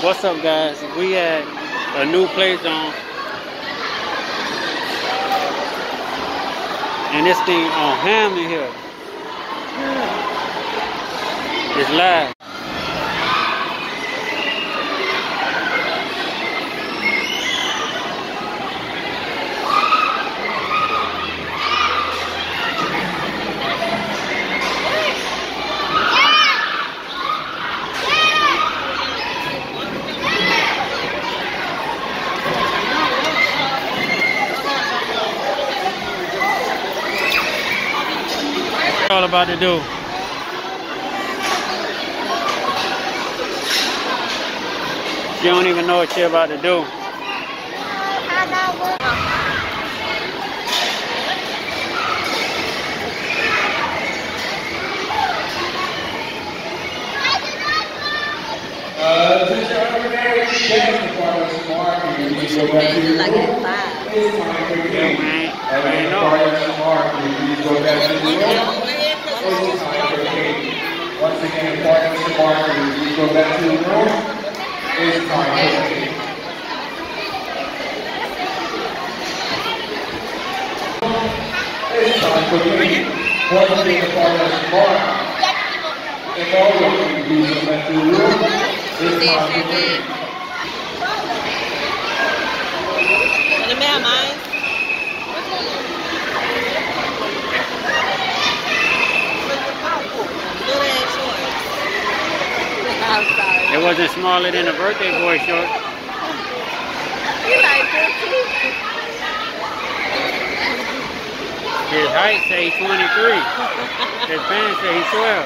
What's up, guys? We at a new play zone, and this thing on Hammond here. It's live. All about to do. She don't even know what she about to do. Once again, Mr. Marker, we go back to the room. It's time. It's time for me. Once again, Mr. Marker. And all of you, we go back to the room. It's time for me. The man, mine. I'm sorry. It wasn't smaller than a birthday boy short. You like 15? His height say he's 23. His pants say he's 12.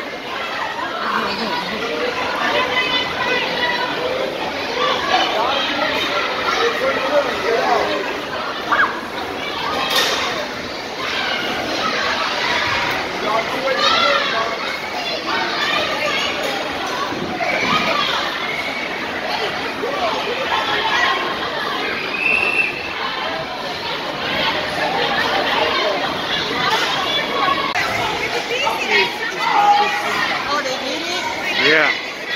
Oh, they did it? Yeah.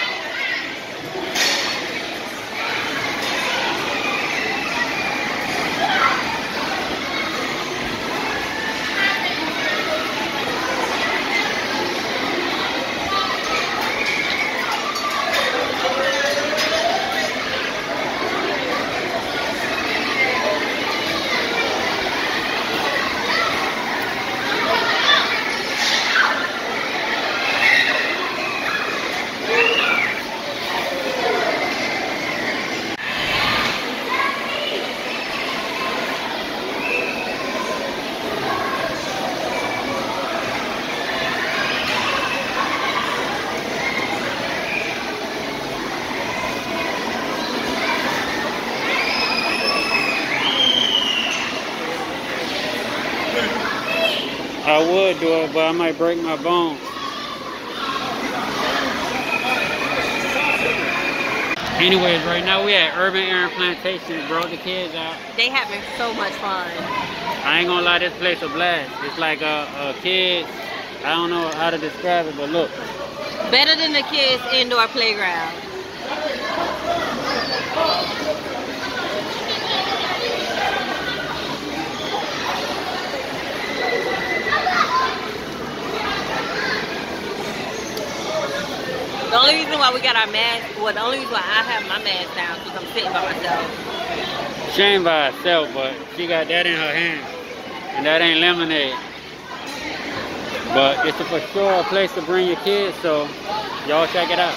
I would do it, but I might break my bones. Anyways, right now we at Urban Aaron Plantation. Brought the kids out. They having so much fun. I ain't gonna lie, this place a blast. It's like a kid. I don't know how to describe it, but look. Better than the kids' indoor playground. The only reason why we got our mask, well, the only reason why I have my mask down is because I'm sitting by myself. She ain't by herself, but she got that in her hand. And that ain't lemonade. But it's for sure a place to bring your kids, so y'all check it out.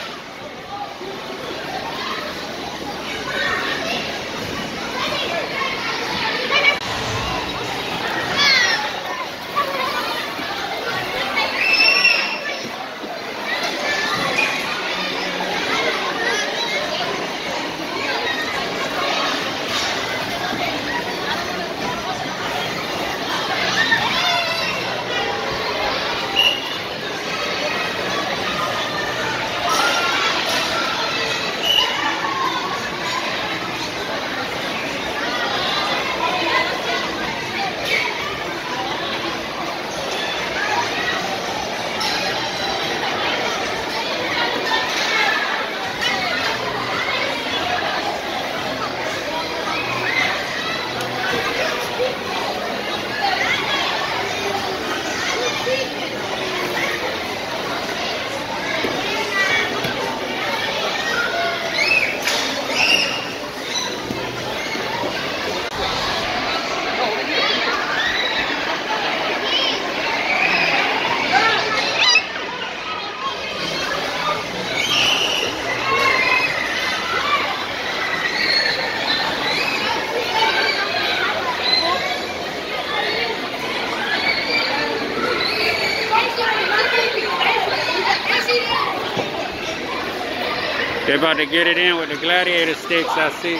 They're about to get it in with the gladiator sticks, I see.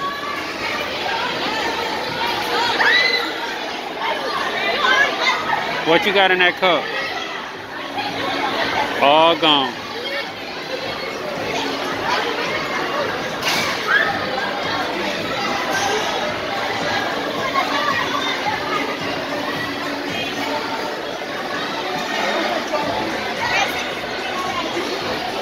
What you got in that cup? All gone.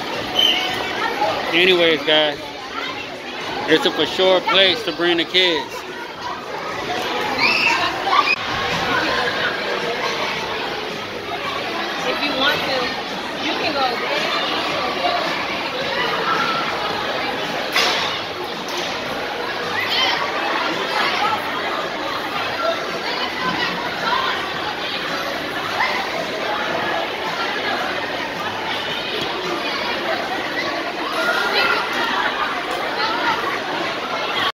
Anyways, guys, it's a for sure place to bring the kids.